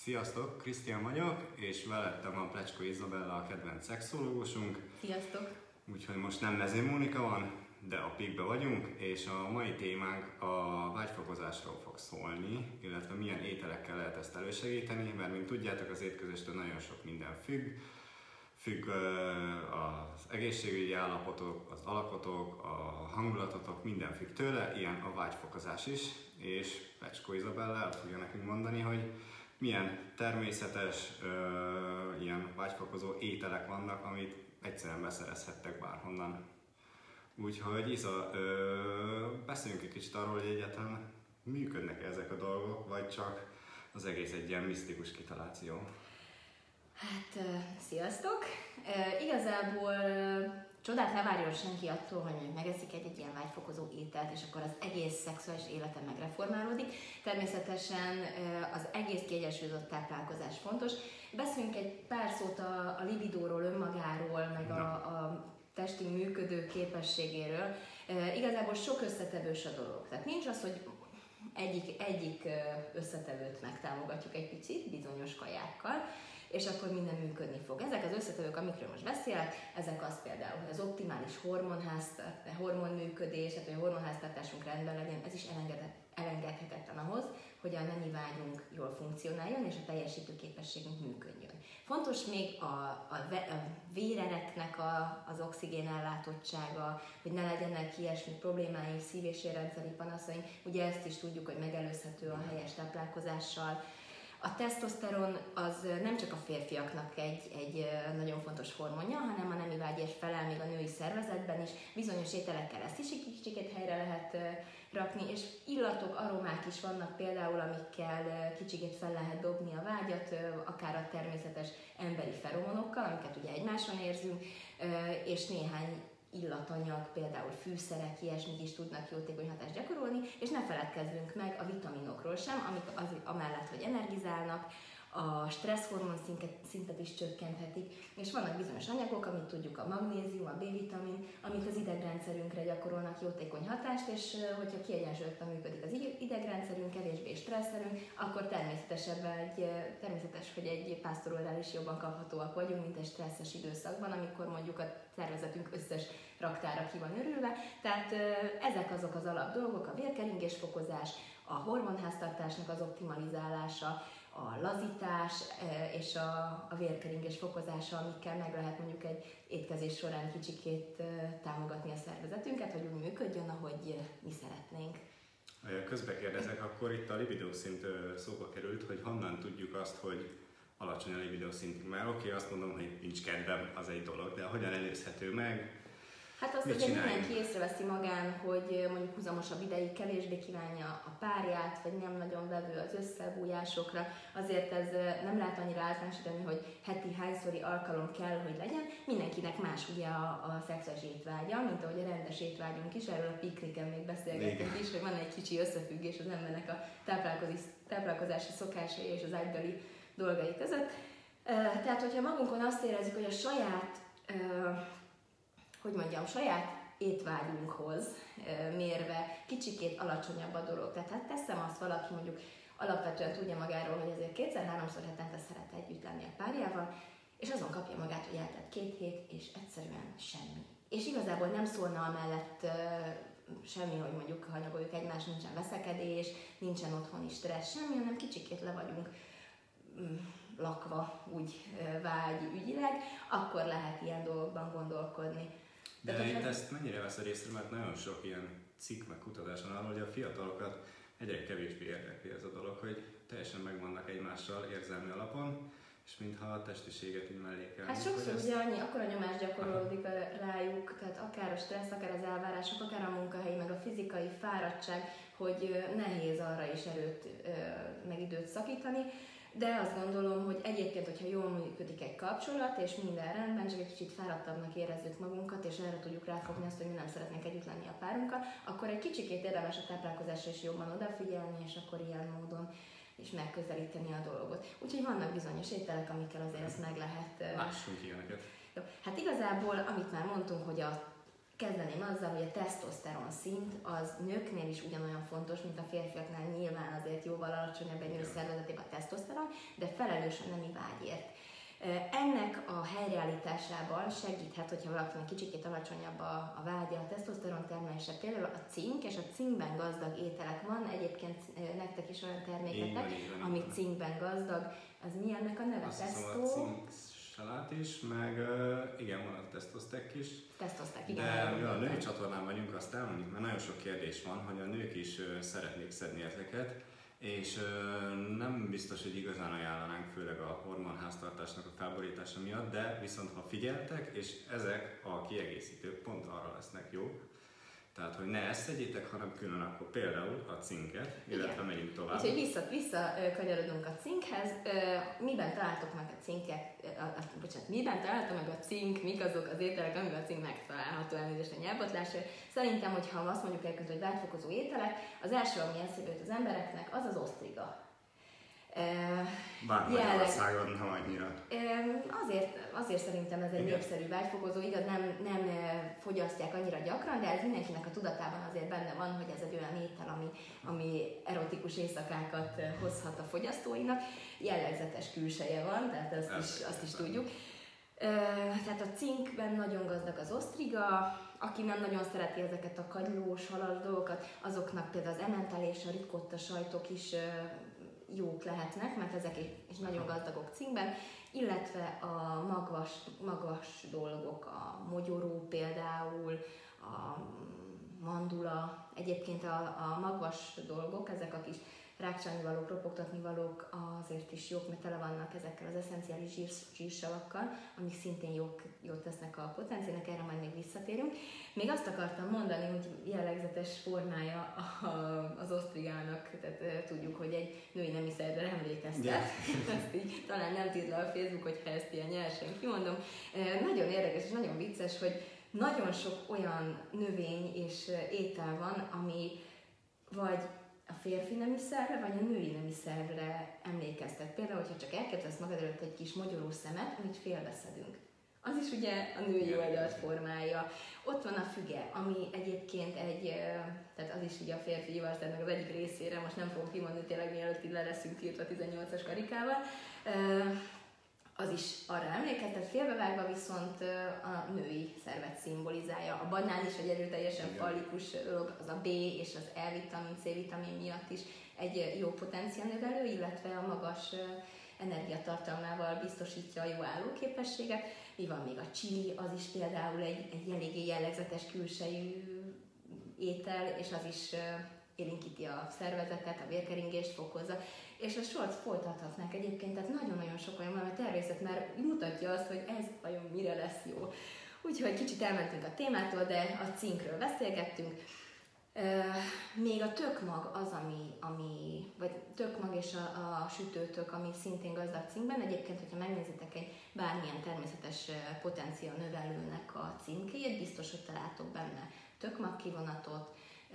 Sziasztok, Krisztián vagyok, és velettem a Plecskó Izabella, a kedvenc szexológusunk. Sziasztok! Úgyhogy most nem Mezé Mónika van, de a pikbe vagyunk, és a mai témánk a vágyfokozásról fog szólni, illetve milyen ételekkel lehet ezt elősegíteni, mert mint tudjátok, az étkezéstől nagyon sok minden függ az egészségügyi állapotok, az alapotok, a hangulatotok, minden függ tőle, ilyen a vágyfokozás is, és Plecskó Izabella el fogja nekünk mondani, hogy milyen természetes ilyen vágyfokozó ételek vannak, amit egyszerűen beszerezhettek bárhonnan. Úgyhogy Iza, beszéljünk egy kicsit arról, hogy egyáltalán működnek ezek a dolgok, vagy csak az egész egy ilyen misztikus kitaláció. Hát, sziasztok! Igazából csodát ne várjon senki attól, hogy megeszik egy ilyen vágyfokozó ételt, és akkor az egész szexuális élete megreformálódik. Természetesen az egész kiegyensúlyozott táplálkozás fontos. Beszéljünk egy pár szót a libidóról, önmagáról, meg a testi működő képességéről. Igazából sok összetevős a dolog. Tehát nincs az, hogy egyik összetevőt megtámogatjuk egy picit bizonyos kajákkal, és akkor minden működni fog. Ezek az összetevők, amikről most beszélek, ezek az például, hogy az optimális hormonműködés, tehát hogy a hormonháztartásunk rendben legyen, ez is elengedhetetlen ahhoz, hogy a nemi vágyunk jól funkcionáljon, és a teljesítő képességünk működjön. Fontos még a vérereknek az oxigénellátottsága, hogy ne legyenek ilyesmi problémáink, szív- és érrendszeri panaszaink. Ugye ezt is tudjuk, hogy megelőzhető a helyes táplálkozással. A tesztoszteron az nem csak a férfiaknak egy nagyon fontos hormonja, hanem a nemi vágyás felel még a női szervezetben is. Bizonyos ételekkel ezt is egy kicsikét helyre lehet rakni, és illatok, aromák is vannak például, amikkel kicsikét fel lehet dobni a vágyat, akár a természetes emberi feromonokkal, amiket ugye egymáson érzünk, és néhány illatanyag, például fűszerek, ilyesmik is tudnak jótékony hatást gyakorolni, és ne feledkezzünk meg a vitaminokról sem, amik amellett, hogy energizálnak, a stresszhormon szintet is csökkenthetik, és vannak bizonyos anyagok, amit tudjuk, a magnézium, a B-vitamin, amik az idegrendszerünkre gyakorolnak jótékony hatást, és hogyha kiegyensúlyozottan működik az idegrendszerünk, kevésbé stresszelünk, akkor természetes, hogy egy pásztorórál is jobban kaphatóak vagyunk, mint egy stresszes időszakban, amikor mondjuk a szervezetünk összes raktára ki van örülve. Tehát ezek azok az alap dolgok, a vérkeringés fokozás, a hormonháztartásnak az optimalizálása, a lazítás és a vérkeringés fokozása, amikkel meg lehet mondjuk egy étkezés során kicsikét támogatni a szervezetünket, hogy úgy működjön, ahogy mi szeretnénk. Közbe kérdezek, akkor itt a libidó szint szóba került, hogy honnan tudjuk azt, hogy alacsony a libidó szintünk. Mert oké, azt mondom, hogy nincs kedvem, az egy dolog, de hogyan előzhető meg? Hát azt ugye mindenki észreveszi magán, hogy mondjuk húzamosabb ideig kevésbé kívánja a párját, vagy nem nagyon vevő az összebújásokra. Azért ez nem lehet annyira általánosítani, hogy heti hányszori alkalom kell, hogy legyen. Mindenkinek más ugye a szexuális étvágya, mint ahogy a rendes étvágyunk is. Erről a pikniken még beszélgettünk is, hogy van egy kicsi összefüggés az embernek a táplálkozási szokásai és az ágybeli dolgai között. Tehát, hogyha magunkon azt érezzük, hogy a saját étvágyunkhoz mérve kicsikét alacsonyabb a dolog. Tehát hát teszem azt, valaki mondjuk alapvetően tudja magáról, hogy azért 2-3-szor hetente szeret együtt lenni a párjával, és azon kapja magát, hogy eltelt 2 hét, és egyszerűen semmi. És igazából nem szólna amellett semmi, hogy mondjuk hanyagoljuk egymást, nincsen veszekedés, nincsen otthoni stressz, semmi, hanem kicsikét le vagyunk lakva úgy vágyügyileg, akkor lehet ilyen dolgokban gondolkodni. De itt ezt mennyire veszed észre, mert nagyon sok ilyen cikk meg kutatás van arról, hogy a fiatalokat egyre kevésbé érdekli ez a dolog, hogy teljesen megvannak egymással érzelmi alapon, és mintha a testiséget így mellé kell. Hát sokszor ugye akkora nyomás gyakorolódik rájuk, tehát akár a stressz, akár az elvárások, akár a munkahelyi, meg a fizikai fáradtság, hogy nehéz arra is erőt, meg időt szakítani. De azt gondolom, hogy egyébként, hogyha jól működik egy kapcsolat, és minden rendben, csak egy kicsit fáradtabbnak érezzük magunkat, és erre tudjuk ráfogni azt, hogy mi nem szeretnénk együtt lenni a párunkkal, akkor egy kicsikét érdemes a táplálkozásra is jobban odafigyelni, és akkor ilyen módon is megközelíteni a dolgot. Úgyhogy vannak bizonyos ételek, amikkel azért ezt meg lehet... Lássunk ilyeneket. Jó. Hát igazából, amit már mondtunk, hogy a kezdeném azzal, hogy a tesztoszteron szint az nőknél is ugyanolyan fontos, mint a férfiaknál, nyilván azért jóval alacsonyabb egy nő szervezetében a tesztoszteron, de felelős a nemi vágyért. Ennek a helyreállításában segíthet, hogyha valakinek kicsikét alacsonyabb a vágya, a tesztoszteron termelése, például a cink, és a cinkben gazdag ételek van, egyébként nektek is olyan terméketek, ami cinkben gazdag, az mi ennek a neve? Azt hiszem a cinksalát is, meg igen, van a tesztosztek is. Tesztosztek, igen. De mivel a női csatornán vagyunk, azt elmondjuk, mert nagyon sok kérdés van, hogy a nők is szeretnék szedni ezeket, és nem biztos, hogy igazán ajánlanánk, főleg a hormonháztartásnak a felborítása miatt, de viszont ha figyeltek, és ezek a kiegészítők pont arra lesznek jók, tehát hogy ne ezt szedjétek, hanem külön akkor például a cinket, illetve megyünk tovább. Úgyhogy visszakanyarodunk a cinkhez. Miben találtok meg a cinket, miben találtok meg a cink, mik azok az ételek, amiben a cink megtalálható, elnézést a nyelvbotlásra. Szerintem, hogyha azt mondjuk egyébként, hogy vágyfokozó ételek, az első, ami eszébe jut az embereknek, az az osztriga. Bár Magyarországon nem annyira. Azért szerintem ez egy népszerű vágyfokozó, igaz, nem fogyasztják annyira gyakran, de ez mindenkinek a tudatában azért benne van, hogy ez egy olyan étel, ami erotikus éjszakákat hozhat a fogyasztóinak. Jellegzetes külseje van, tehát azt is tudjuk. Tehát a cinkben nagyon gazdag az osztriga, aki nem nagyon szereti ezeket a kagylós, halas dolgokat, azoknak például az emmental és a ricotta sajtok is jók lehetnek, mert ezek is nagyon gazdagok cinkben, illetve a magvas dolgok, a mogyoró például, a mandula, egyébként a magvas dolgok, ezek a kis rákcsálni valók, ropogtatni valók azért is jók, mert tele vannak ezekkel az eszenciális zsírsavakkal, amik szintén jót tesznek a potenciának, erre majd még visszatérünk. Még azt akartam mondani, hogy jellegzetes formája az osztrigának, tehát tudjuk, hogy egy női nemi szervre emlékeztet. Yeah. Ezt így talán nem tír le a Facebook, hogyha ezt ilyen nyersen kimondom. Nagyon érdekes és nagyon vicces, hogy nagyon sok olyan növény és étel van, ami vagy a férfi nemi szervre, vagy a női nemi szervre emlékeztet. Például, hogyha csak elképzelsz magad előtt egy kis mogyoró szemet, amit félbeszedünk. Az is ugye a női oldalt formája. Ott van a füge, ami egyébként tehát az is ugye a férfi ivarszernek az egyik részére, most nem fogom kimondani, tényleg mielőtt így le leszünk tiltva 18-as karikával, az is arra emlékeztet, félbevágva viszont a női szervet szimbolizálja. A banán is egy erőteljesen fallikus dolog, az a B és az E-vitamin, C-vitamin miatt is egy jó potenciálnövelő, illetve a magas energiatartalmával biztosítja a jó állóképességet. Mi van még a chili, az is például egy eléggé jellegzetes külsejű étel, és az is élénkíti a szervezetet, a vérkeringést fokozza, és a sort folytathatnánk egyébként, tehát nagyon-nagyon sok olyan van, mert természet már mutatja azt, hogy ez vajon mire lesz jó. Úgyhogy kicsit elmentünk a témától, de a cinkről beszélgettünk. Még a tökmag az, vagy tökmag és a sütőtök, ami szintén gazdag cinkben. Egyébként, hogyha megnézitek egy bármilyen természetes potenciál növelőnek a címkéjét, biztos, hogy találtok benne tökmag kivonatot,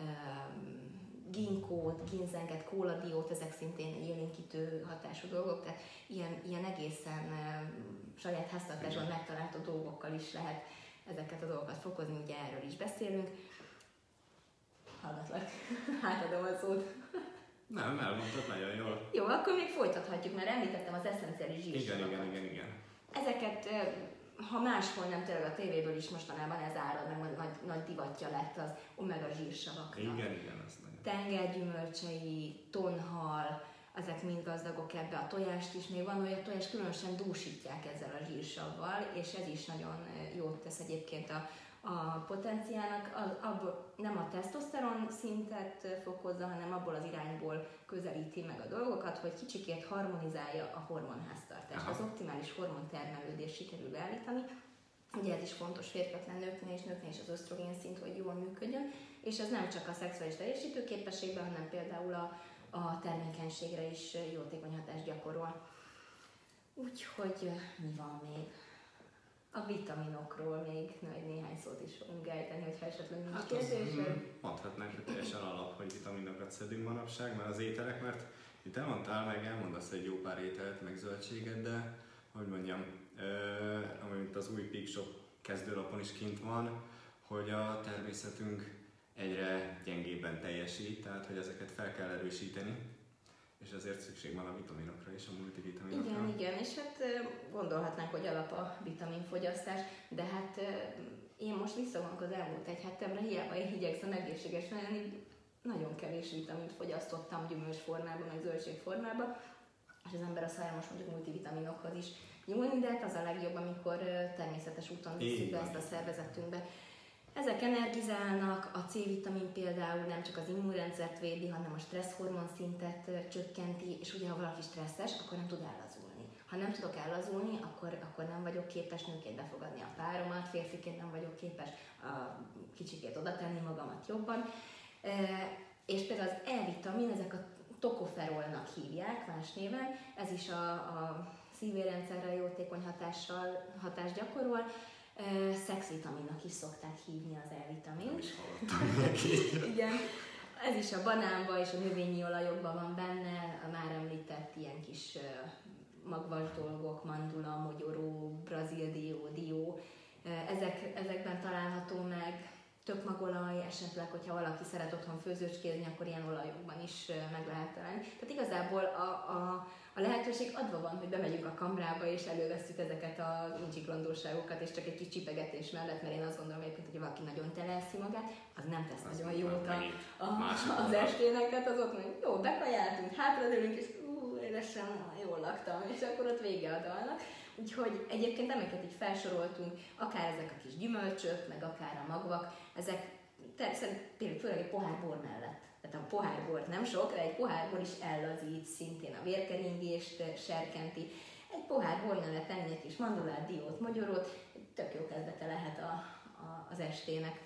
ginkót, ginzenget, kóladiót, ezek szintén élénkítő hatású dolgok, tehát ilyen egészen saját háztartásban megtalálható dolgokkal is lehet ezeket a dolgokat fokozni, ugye erről is beszélünk. Hallgatlak, átadom a szót. Nem, elmondtad nagyon jól. Jó, akkor még folytathatjuk, mert említettem az eszenciális zsírsavakat. Igen. Ezeket, ha máshol nem, tényleg a tévéből is mostanában ez árad, meg nagy divatja lett az omega zsírsavaknak. Igen, azt nagyon. Tengergyümölcsei, tonhal, ezek mind gazdagok ebbe, a tojást is, még van olyan tojás, különösen dúsítják ezzel a zsírsavval, és ez is nagyon jót tesz egyébként a potenciálnak, abból nem a tesztoszteron szintet fokozza, hanem abból az irányból közelíti meg a dolgokat, hogy kicsikét harmonizálja a hormonháztartást. Az optimális hormontermelődést sikerül beállítani. Ugye ez is fontos férfiaknál, nőknél és az ösztrogén szint, hogy jól működjön, és ez nem csak a szexuális teljesítőképességben, hanem például a termékenységre is jótékony hatást gyakorol. Úgyhogy mi van még? A vitaminokról még néhány szót is fogunk ejteni, hogyha esetleg nincs kérdésed. Mondhatnánk, hogy teljesen alap, hogy vitaminokat szedünk manapság, mert az ételek, mert itt elmondasz egy jó pár ételt, meg zöldséget, de hogy mondjam, amit az új Peak Shop kezdőlapon is kint van, hogy a természetünk egyre gyengébben teljesít, tehát hogy ezeket fel kell erősíteni, és ezért szükség van a vitaminokra és a multivitaminokra. Igen, és hát gondolhatnánk, hogy alap a vitaminfogyasztás, de hát én most visszavonok az elmúlt egy hetemre, hiába igyekszem egészséges lenni, nagyon kevés vitamint fogyasztottam gyümölcs formában, meg zöldség formában, és az ember az hajlamos mondjuk multivitaminokhoz is nyúlni, de hát az a legjobb, amikor természetes úton visszük be ezt a szervezetünkbe. Ezek energizálnak, a C-vitamin például nem csak az immunrendszert védi, hanem a stresszhormon szintet csökkenti, és ugye ha valaki stresszes, akkor nem tud ellazulni. Ha nem tudok ellazulni, akkor nem vagyok képes nőként befogadni a páromat, férfiként nem vagyok képes a kicsikét oda tenni magamat jobban. És például az E-vitamin, ezek a tokoferolnak hívják más néven, ez is a szívérendszerre jótékony hatást gyakorol. Szexvitaminnak is szokták hívni az E-vitamint. Igen, ez is a banánban és a növényi olajokban van benne, a már említett ilyen kis magvas dolgok, mandula, mogyoró, brazil dió, ezekben található meg. Tökmagolaj, esetleg, hogyha valaki szeret otthon főzőcskézni, akkor ilyen olajokban is meg lehet találni. Tehát igazából a lehetőség adva van, hogy bemegyünk a kamrába és elővesszük ezeket a incsiklandóságokat, és csak egy kis csipegetés mellett, mert én azt gondolom egyébként, hogy valaki nagyon teleeszi magát, az nem tesz nagyon jót az estének, tehát az ott mondjuk, jó, bekajáltunk, hátradőlünk, és édesen, jól laktam, és akkor ott vége a dalnak. Úgyhogy egyébként amiket így felsoroltunk, akár ezek a kis gyümölcsök, meg akár a magvak, ezek például főleg egy pohár bor mellett. Tehát a pohár bor nem sok, de egy pohár bor is ellazít, szintén a vérkeringést serkenti. Egy pohár bor mellett enni egy kis mandulát, diót, mogyorot, tök jó kezdete lehet az estének.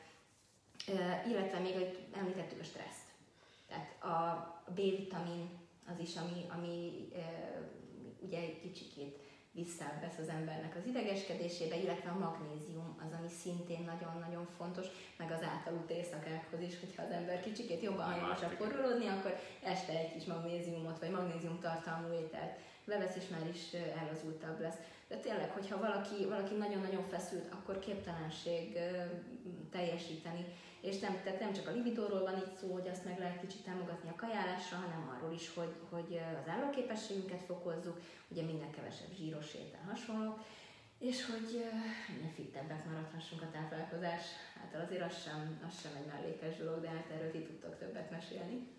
Illetve még, hogy említettük a stresszt. Tehát a B-vitamin az is, ami ugye egy kicsikét visszavesz az embernek az idegeskedésébe, illetve a magnézium az, ami szintén nagyon-nagyon fontos, meg az átaludt éjszakákhoz is, hogyha az ember kicsikét jobban hajlamosabb forrolódni, akkor este egy kis magnéziumot, vagy magnéziumtartalmú ételt bevesz, és már is ellazultabb lesz. De tényleg, hogyha valaki nagyon-nagyon feszült, akkor képtelenség teljesíteni. És tehát nem csak a libidóról van itt szó, hogy azt meg lehet kicsit támogatni a kajálással, hanem arról is, hogy az állóképességünket fokozzuk, ugye minden kevesebb zsíros étel hasonló, és hogy minél fittebbek maradhassunk a táplálkozás. Hát azért az sem egy mellékes dolog, de hát erről ti tudtok többet mesélni.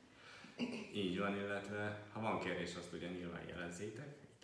Így van, illetve ha van kérdés, azt ugye nyilván jelezzétek,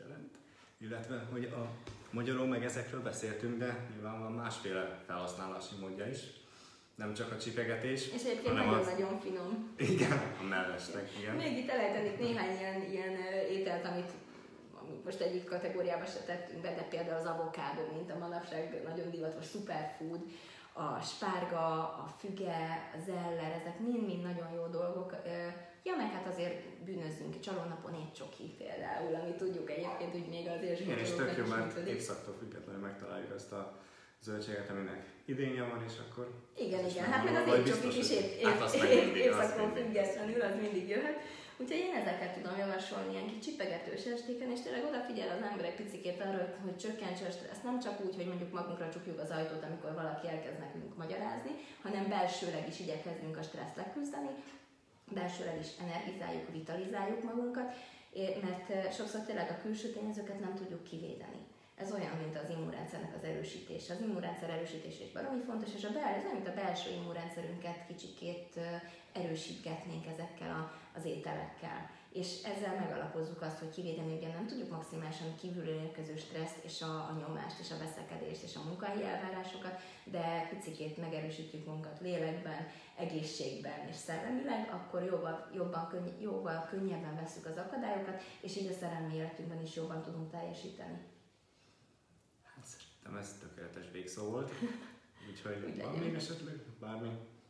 illetve hogy a magyarul meg ezekről beszéltünk, de nyilván van másféle felhasználási módja is. Nem csak a csipegetés, és egyébként nagyon-nagyon finom. Igen, a mellesleg, igen. Még itt elejtenék néhány ilyen ételt, amit most egyik kategóriába se tettünk be, de például az avokádó, mint a manapság nagyon divatos superfood, a spárga, a füge, a zeller, ezek mind-mind nagyon jó dolgok. Ja, meg hát azért bűnözzünk, csalónapon étcsoki például, ami tudjuk egyébként, hogy még azért igen, és tök jó, mert évszaktól függetlenül megtaláljuk ezt a zöldséget, aminek idénje van, és akkor... Igen, hát meg az étcsokik is évszaktól függetlenül, az mindig jöhet. Úgyhogy én ezeket tudom javasolni ilyen kis csipegetős estéken, és tényleg odafigyel az ember egy picikét arra, hogy csökkentse a stressz, nem csak úgy, hogy mondjuk magunkra csukjuk az ajtót, amikor valaki elkezd nekünk magyarázni, hanem belsőleg is igyekezzünk a stresszt leküzdeni, belsőleg is energizáljuk, vitalizáljuk magunkat, mert sokszor tényleg a külső tényezőket nem tudjuk kivédeni. Ez olyan, mint az immunrendszernek az erősítése. Az immunrendszer erősítése is baromi fontos, és ez olyan, mint a belső immunrendszerünket kicsikét erősítgetnénk ezekkel az ételekkel. És ezzel megalapozzuk azt, hogy kivédeni ugye nem tudjuk maximálisan kívülről érkező stresszt, és a nyomást, és a veszekedést, és a munkahelyi elvárásokat, de picikét megerősítjük magunkat lélekben, egészségben és szellemileg, akkor jóval könnyebben vesszük az akadályokat, és így a szerelmi életünkben is jobban tudunk teljesíteni. Hát szerintem ez tökéletes végszó volt, úgyhogy van még esetleg bármi?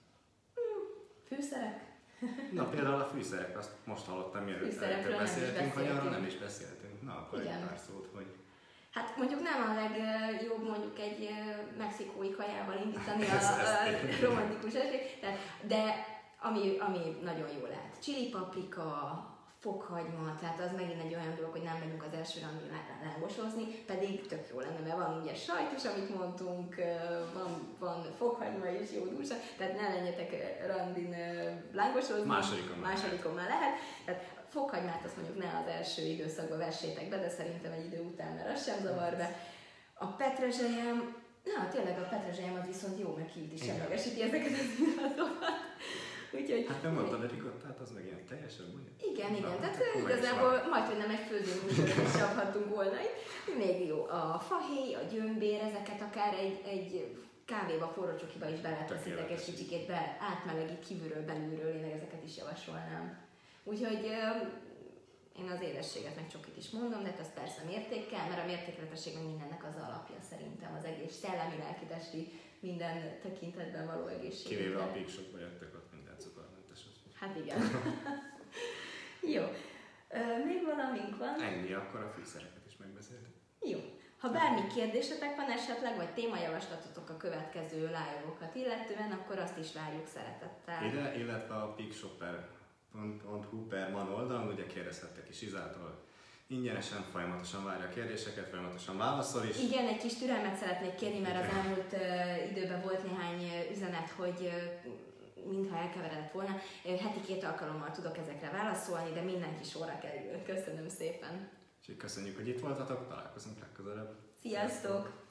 Fűszerek? Na például a fűszerek, azt most hallottam, mielőtt beszéltünk, hogy arról nem is beszéltünk. Na akkor igen. Egy pár szót, hogy... Hát mondjuk nem a legjobb mondjuk egy mexikói kajával indítani a romantikus estét, de ami nagyon jó lehet. Chili paprika, fokhagyma, tehát az megint egy olyan dolog, hogy nem megyünk az első randin lángosozni, pedig tök jó lenne, mert van ugye sajt is, amit mondtunk, van fokhagyma és jó dúsa, tehát ne legyetek randin lángosozni, másodikon már lehet. Tehát fokhagymát azt mondjuk ne az első időszakban vessétek be, de szerintem egy idő után, mert az sem zavar be. A petrezselyem, tényleg a petrezselyem az viszont jó, mert ki is semlegesíti ezeket az illatokat. Úgyhogy, hát nem mondtad a ricottát, az meg ilyen teljesen mondja? Igen, tehát igazából majd, hogy nem egy főzőműsorban is csaphattunk volna itt. Még jó, a fahéj, a gyömbér, ezeket akár egy kávéba, forró csokiba is beleteszitek egy kicsikét, átmelegít kívülről, belülről, én ezeket is javasolnám. Úgyhogy én az édességet meg csokit is mondom, de ezt persze mértékkel, mert a mértékletesség meg mindennek az alapja szerintem, az egész szellemi, lelki, testi, minden tekintetben való egészség. Kivéve a Peak Shopba jöttek, ott minden cukormentes. Hát igen. Jó. Még valamink van? Ennyi, akkor a fűszereket is megbeszéltük. Jó. Ha bármi kérdésetek van esetleg, vagy témajavaslatotok a következő live-okat illetően, akkor azt is várjuk szeretettel. Ide, illetve a peakshopper.hu/man oldalon, ugye kérdezhettek is Izától. Ingyenesen, folyamatosan várja a kérdéseket, folyamatosan válaszol is. Igen, egy kis türelmet szeretnék kérni, mert az elmúlt időben volt néhány üzenet, hogy mintha elkeveredett volna. Heti 2 alkalommal tudok ezekre válaszolni, de mindenki sorra kerül. Köszönöm szépen! Úgyhogy köszönjük, hogy itt voltatok, találkozunk legközelebb. Sziasztok!